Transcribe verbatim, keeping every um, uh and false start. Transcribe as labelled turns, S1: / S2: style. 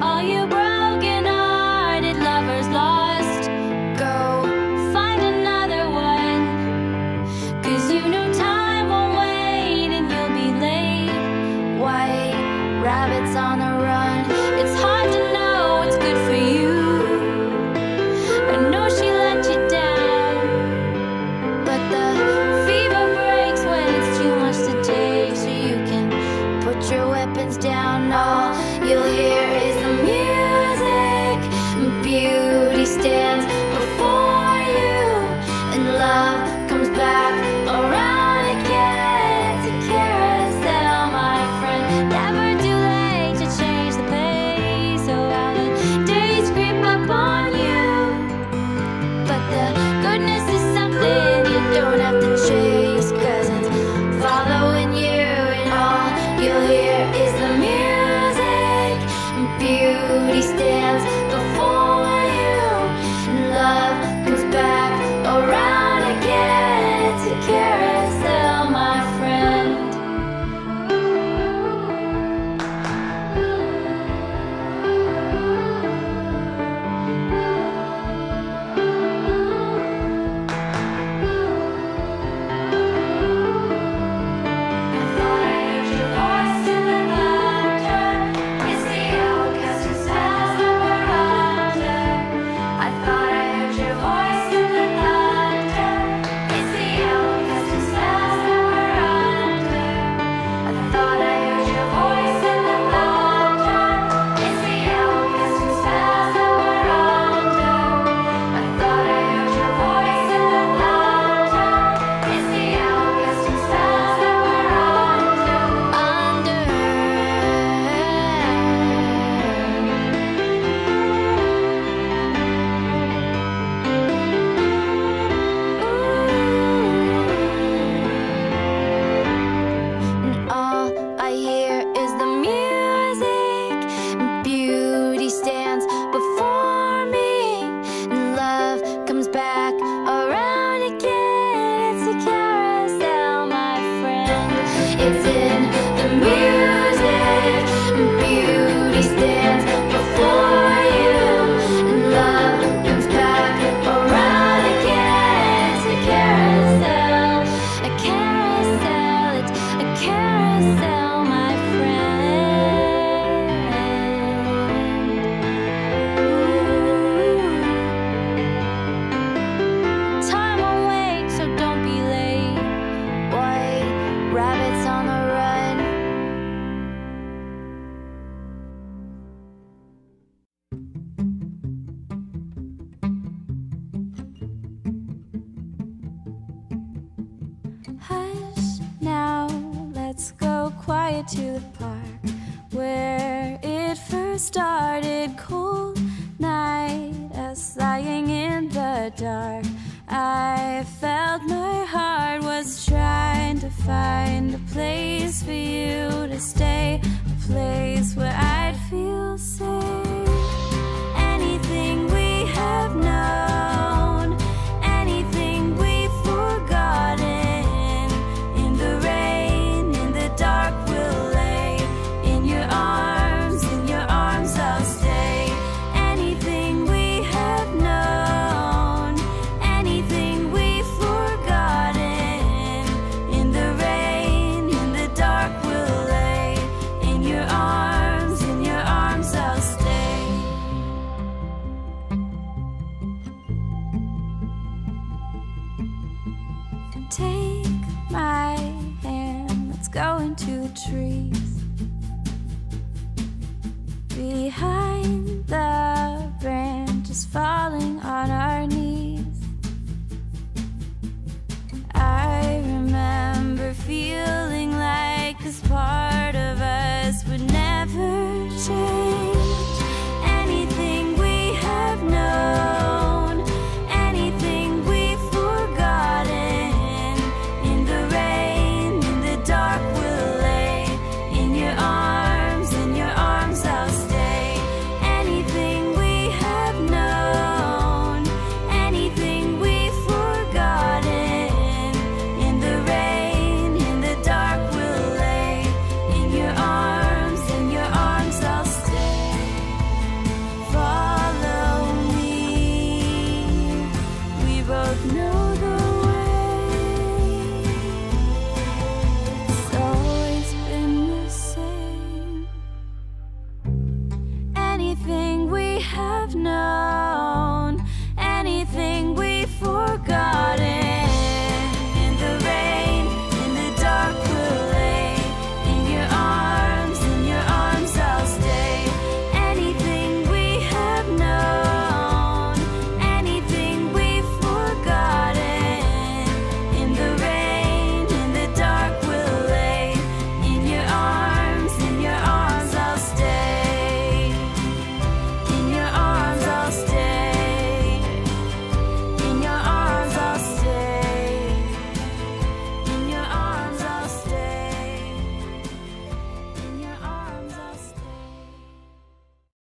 S1: all you broken-hearted lovers lost, go find another one. 'Cause you know time won't wait and you'll be late. White rabbits on the run. It's hard to know what's good for you. I know she let you down, but the fever breaks when it's too much to take. So you can put your weapons down. All you'll hear is the music. Beauty stands before you, and love comes back around again. It's a carousel, my friend. Never too late to change the pace. So how the days creep up on you, but the goodness is something you don't have to chase. 'Cause it's following you, and all you'll hear is the music. Beauty stands before you, and love comes back around again. It's a carousel, my friend. I thought I heard your voice in the laughter. It's the outcast who smells the veranda. I thought I heard your voice in the laughter. It's the outcast who smells the veranda. I thought I heard your voice in the laughter. It's the outcast who smells the veranda. I thought I heard your voice in the laughter. It's the outcast who smells the veranda. Under. And all I hear is the music. Beauty stands before me, and love comes back around again. It's a carousel, my friend. It's in the music. Beauty stands before you, and love comes back around again. It's a carousel, a carousel. It's a carousel, my friend. Time won't wait, so don't be late. White rabbits on the run. Hush now, let's go quiet to the park where it first started. Cold night, us lying in the dark. I felt my heart was trying to find a place for you to stay, a place where I'd feel safe. Anything we have known, anything we've forgotten, in the rain, in the dark, we'll lay in your arms, in your arms I'll stay. Anything we have known, anything we've forgotten, in the rain, in the dark, we'll lay in your arms, in your arms I'll stay. Take my hand, let's go into the trees. Behind the branches falling on our knees, I remember feeling like this part of us would never change. Anything we have known, anything we've forgotten, in the rain, in the dark, we'll lay in your arms, in your arms I'll stay. Anything we have known, anything we've forgotten, in the rain, in the dark, anything we have known, anything we've forgotten.